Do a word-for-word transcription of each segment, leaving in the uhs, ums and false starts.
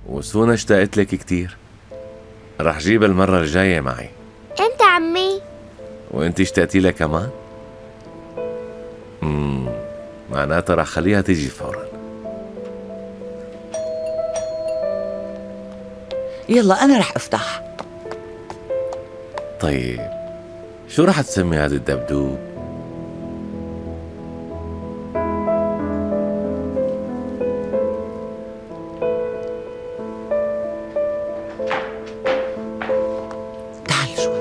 وسونا اشتقت لك كتير، رح جيب المرة الجاية معي. امتى عمي؟ وانت اشتقتي لها كمان؟ امم معناتها رح خليها تيجي فورا. يلا أنا رح أفتح. طيب شو رح تسمي هذا الدبدوب؟ تعال شوي.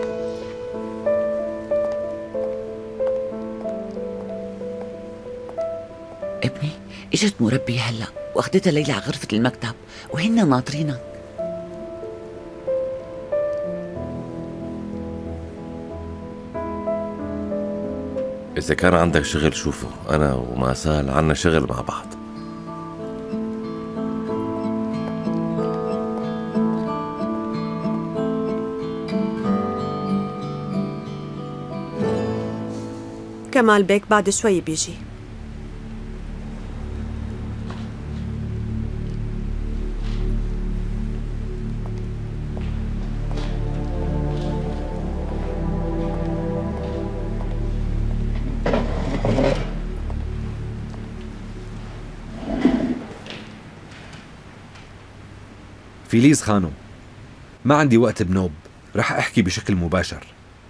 ابني اجت مربية هلا واخدتها ليلى على غرفة المكتب وهن ناطرينك. إذا كان عندك شغل شوفه، أنا وماسال عنا شغل مع بعض. كمال بيك بعد شوي بيجي. فيليز خانم، ما عندي وقت بنوب، رح أحكي بشكل مباشر.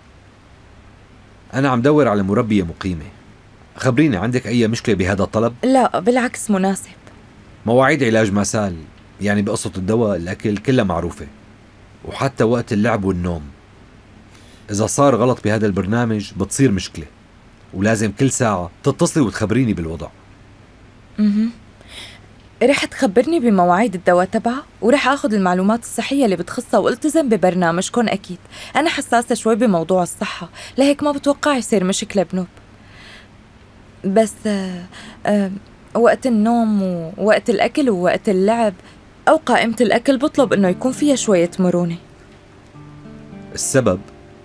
أنا عم دور على مربية مقيمة. خبريني، عندك أي مشكلة بهذا الطلب؟ لا بالعكس مناسب. مواعيد علاج ماسال، يعني بقصة الدواء الأكل كلها معروفة، وحتى وقت اللعب والنوم. إذا صار غلط بهذا البرنامج بتصير مشكلة، ولازم كل ساعة تتصلي وتخبريني بالوضع. اها رح تخبرني بمواعيد الدواء تبعها، ورح اخذ المعلومات الصحية اللي بتخصها والتزم ببرنامجكم اكيد. انا حساسة شوي بموضوع الصحة، لهيك ما بتوقع يصير مشكلة بنوب. بس آه آه وقت النوم ووقت الاكل ووقت اللعب او قائمة الاكل بطلب انه يكون فيها شوية مرونة. السبب؟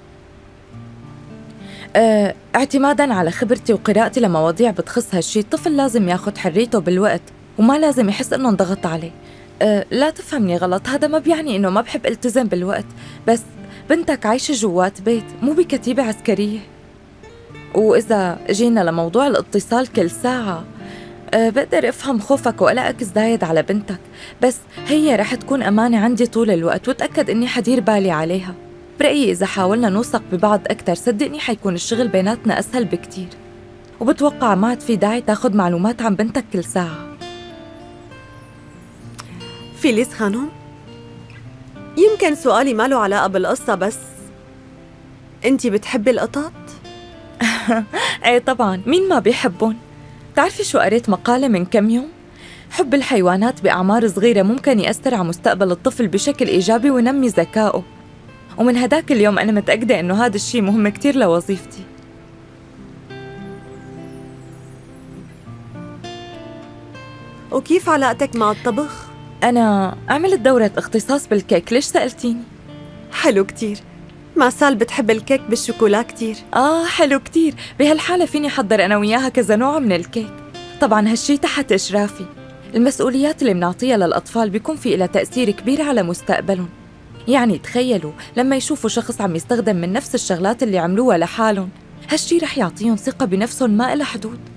آه اعتمادا على خبرتي وقراءتي لمواضيع بتخص هالشي، الطفل لازم ياخد حريته بالوقت وما لازم يحس انه انضغط عليه. أه لا تفهمني غلط، هذا ما بيعني انه ما بحب التزم بالوقت، بس بنتك عايشة جوات بيت مو بكتيبة عسكرية. واذا جينا لموضوع الاتصال كل ساعة، أه بقدر افهم خوفك وقلقك زايد على بنتك، بس هي رح تكون امانة عندي طول الوقت، وتأكد اني حدير بالي عليها. برأيي اذا حاولنا نوثق ببعض اكتر صدقني حيكون الشغل بيناتنا اسهل بكتير، وبتوقع ما عاد في داعي تاخد معلومات عن بنتك كل ساعة. فيليز خانم، يمكن سؤالي ما له علاقة بالقصة، بس انتي بتحبي القطط؟ ايه طبعا، مين ما بيحبون. بتعرفي شو قريت مقالة من كم يوم؟ حب الحيوانات بأعمار صغيرة ممكن يأثر على مستقبل الطفل بشكل إيجابي وينمي ذكائه، ومن هداك اليوم أنا متأكدة إنه هذا الشيء مهم كتير لوظيفتي. وكيف علاقتك مع الطبخ؟ أنا عملت دورة اختصاص بالكيك، ليش سألتيني؟ حلو كتير. ماسال بتحب الكيك بالشوكولا كتير. آه حلو كتير، بهالحالة فيني حضر أنا وياها كذا نوع من الكيك. طبعاً هالشي تحت إشرافي. المسؤوليات اللي منعطيها للأطفال بيكون في إلها تأثير كبير على مستقبلهم. يعني تخيلوا لما يشوفوا شخص عم يستخدم من نفس الشغلات اللي عملوها لحالهم، هالشي رح يعطيهم ثقة بنفسهم ما إلها حدود.